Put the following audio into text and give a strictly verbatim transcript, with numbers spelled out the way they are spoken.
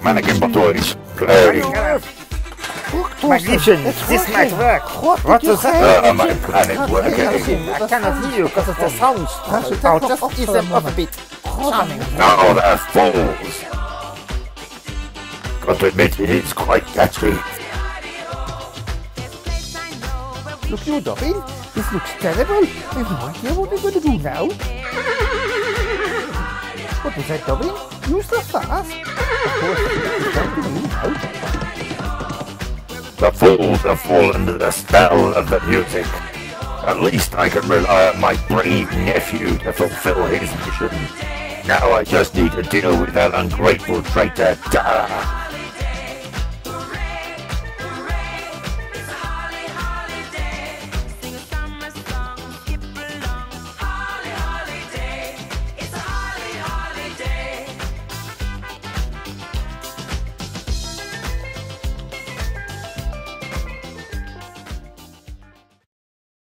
Mannequin boys, play. Magician, this might work. What does that Uh, my planet working. I cannot hear you because of the sounds. I'll just ease them up a bit. Charming. No, they're fools. Got to admit, it is quite catchy. Look, you're dubbing. This looks terrible. I have no idea what we're going to do now. What was that dubbing? Use the fast. Of course, it's down to me now. The fools have fallen to the spell of the music. At least I can rely on my brave nephew to fulfill his mission. Now I just need to deal with that ungrateful traitor, Dara.